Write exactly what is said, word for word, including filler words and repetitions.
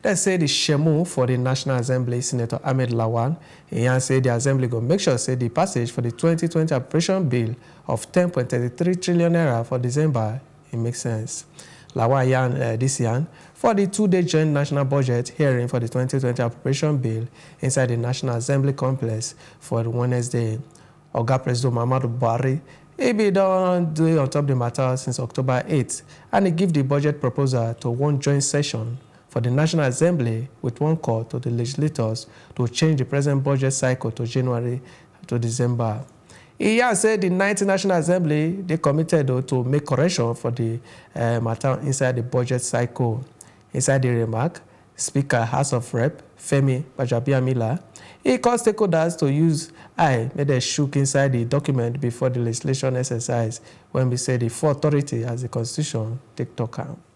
They say the Shemu for the National Assembly, Senator Ahmad Lawan, he say the Assembly go make sure say the passage for the twenty twenty Appropriation Bill of ten point three three trillion naira for December, it makes sense. Lawan yan uh, this year for the two-day joint national budget hearing for the twenty twenty Appropriation Bill inside the National Assembly complex for Wednesday. Oga President Muhammadu Buhari, he be done doing on top of the matter since October eighth, and he give the budget proposal to one joint session for the National Assembly with one call to the legislators to change the present budget cycle to January to December. He has said the ninth National Assembly, they committed though, to make correction for the uh, matter inside the budget cycle. Inside the remark, Speaker House of Rep Femi Bajabiamila, he called stakeholders to use eye, made a shook inside the document before the legislation exercise when we say the full authority as the Constitution take talk out.